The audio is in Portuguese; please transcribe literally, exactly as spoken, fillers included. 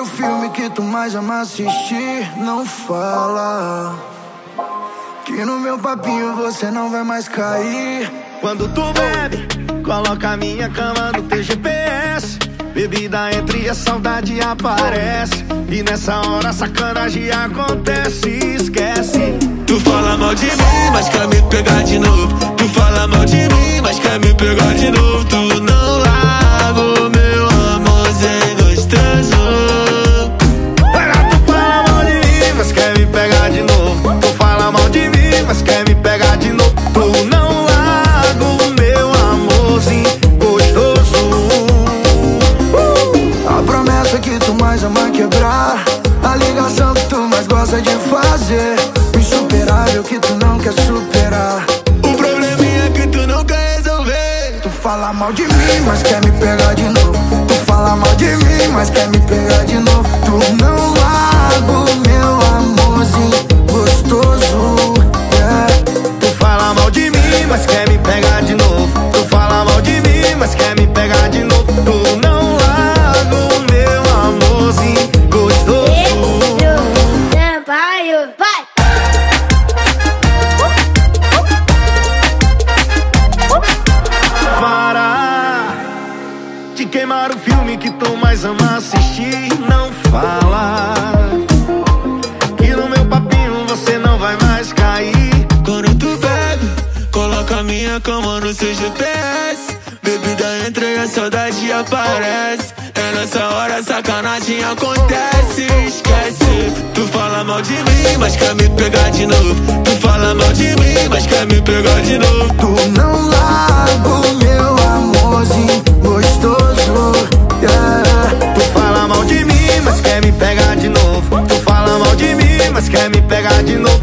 o filme que tu mais ama assistir, não fala que no meu papinho você não vai mais cair. Quando tu bebe, coloca a minha cama no teu G P S. Bebida entre a saudade aparece, e nessa hora a sacanagem acontece. Esquece. Tu fala mal de mim, mas quer me pegar de novo. Tu fala mal de mim, mas quer me pegar de novo. Tu não larga o meu amorzinho gostoso. Tu fala mal de mim, mas quer me pegar de novo. Tu fala mal de mim, mas quer me pegar de novo. Tu não larga o meu amorzinho gostoso. A promessa que tu mais ama quebrar, a ligação que tu mais gosta de fazer, o insuperável que tu não quer superar, o probleminha que tu não quer resolver. Tu fala mal de mim, mas quer me pegar de novo. Tu fala mal de mim, mas quer me pegar de novo. Tu não larga o meu amorzinho gostoso, yeah. Tu fala mal de mim, mas quer me pegar de novo. Tu fala mal de mim, mas quer me pegar de novo. Tu não larga o meu amorzinho gostoso. Vai! Para de queimar o filme que tu mais ama assistir. Não fala que no meu papinho você não vai mais cair. Quando tu bebe, coloca a minha cama no seu G P S. Bebida entra e a saudade aparece. É nessa hora a sacanagem acontece. Esquece. Tu fala mal de mim, mas quer me pegar de novo. Tu fala mal de mim, mas quer me pegar de novo. Tu não larga o meu amorzinho gostoso, yeah. Tu fala mal de mim, mas quer me pegar de novo. Tu fala mal de mim, mas quer me pegar de novo.